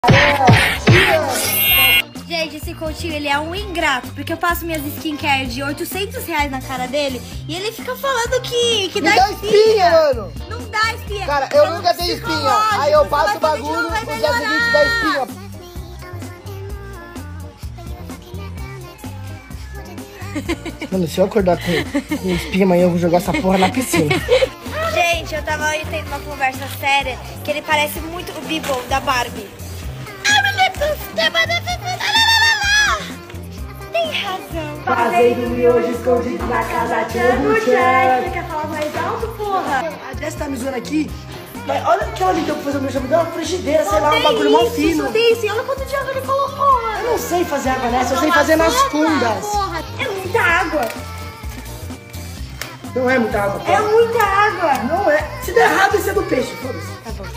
Gente, esse Coutinho, ele é um ingrato, porque eu passo minhas skincare de R$800 na cara dele e ele fica falando que dá espinha, mano. Não dá espinha. Cara, eu nunca tenho espinha. Aí eu passo o bagulho, no dia seguinte dá espinha. Mano, se eu acordar com espinha amanhã, eu vou jogar essa porra na piscina. Gente, eu tava aí tendo uma conversa séria que ele parece muito o Bibble da Barbie. Tem razão. Fazendo miojo escondido na casa de Você quer falar mais alto, porra? A Jess tá me zoando aqui. Mas olha aquela ali que eu vou fazer o meu chamado, uma frigideira, sei lá, um bagulho mó fino. Só tem isso, e olha quanto de água ele colocou, mano. Eu não sei fazer água nessa, eu sei fazer nas fundas. Porra, é muita água. Não é muita água, É pô. muita água. Não é. Se der errado, isso é do peixe, foda-se. Tá bom.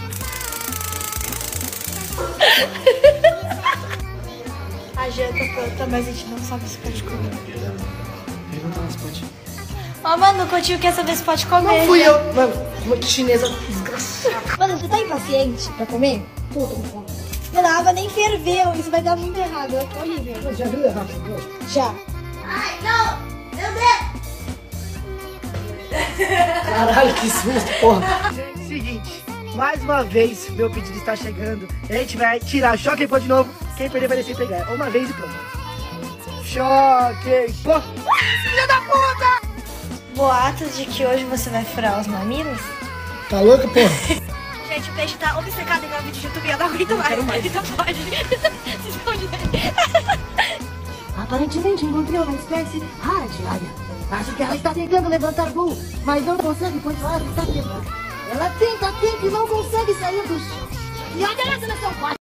A janta pronta, mas a gente não sabe se pode comer. Pergunta lá se pode. Ó, mano, o Coutinho quer saber se pode comer. Não fui eu. Mano, uma chinesa desgraçada. Mano, você tá impaciente pra comer? Tô com fome. Mano, a água nem ferveu, isso vai dar muito errado. É horrível. Mas já viu errado, hoje? Já. Ai, não! Meu Deus! Caralho, que susto, porra. Gente, seguinte. Mais uma vez, meu pedido está chegando. A gente vai tirar choque e pôr de novo. Quem perder vai descer e pegar. Uma vez e pronto. Choque, pô. Filha da puta! Boatos de que hoje você vai furar os mamilos? Tá louca, porra? Gente, o peixe tá obcecado em ver o vídeo de YouTube e eu não aguento mais. Então pode. Se esconde dele. Aparentemente encontrei uma espécie rara de área. Acho que ela está tentando levantar voo, mas não consegue, pois o ar está quebrado. Ela tenta e não consegue sair do chão. E olha essa nessa parte.